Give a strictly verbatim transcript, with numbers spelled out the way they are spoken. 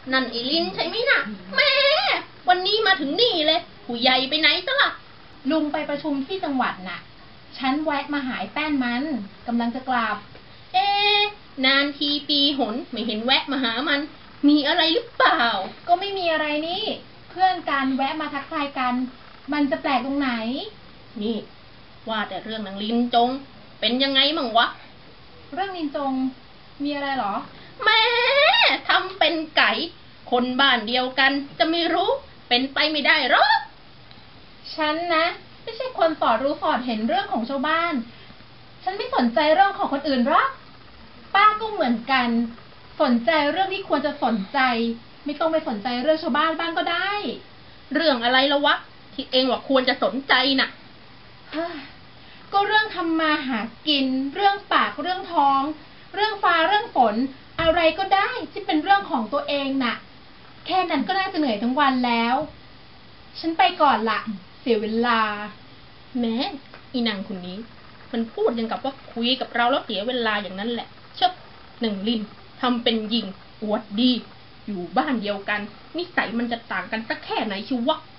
นั่นไอ้ลินใช่ไหมน่ะแม่วันนี้มาถึงนี่เลยผู้ใหญ่ไปไหนซะล่ะลุงไปประชุมที่จังหวัดน่ะฉันแวะมาหาแป้นมันกำลังจะกลับเอ๊นานทีปีหนไม่เห็นแวะมาหามันมีอะไรหรือเปล่าก็ไม่มีอะไรนี่เพื่อนกันแวะมาทักทายกันมันจะแปลกตรงไหนนี่ว่าแต่เรื่องนางลินจงเป็นยังไงมั่งวะเรื่องลินจงมีอะไรหรอแม่ทำเป็นไก่คนบ้านเดียวกันจะไม่รู้เป็นไปไม่ได้หรอกฉันนะไม่ใช่คนสอดรู้สอดเห็นเรื่องของชาวบ้านฉันไม่สนใจเรื่องของคนอื่นหรอกป้าก็เหมือนกันสนใจเรื่องที่ควรจะสนใจไม่ต้องไปสนใจเรื่องชาวบ้านบ้างก็ได้เรื่องอะไรละวะที่เองว่าควรจะสนใจน่ะก็เรื่องทำมาหากินเรื่องปากเรื่องท้องเรื่องฟ้าเรื่องฝนอะไรก็ได้ที่เป็นเรื่องของตัวเองน่ะแค่นั้นก็น่าจะเหนื่อยทั้งวันแล้วฉันไปก่อนละเสียเวลาแม้อีนางคนนี้มันพูดยังกับว่าคุยกับเราแล้วเสียเวลาอย่างนั้นแหละเชบหนึ่งลินทำเป็นยิงอวดดีอยู่บ้านเดียวกันนิสัยมันจะต่างกันสักแค่ไหนชิวะ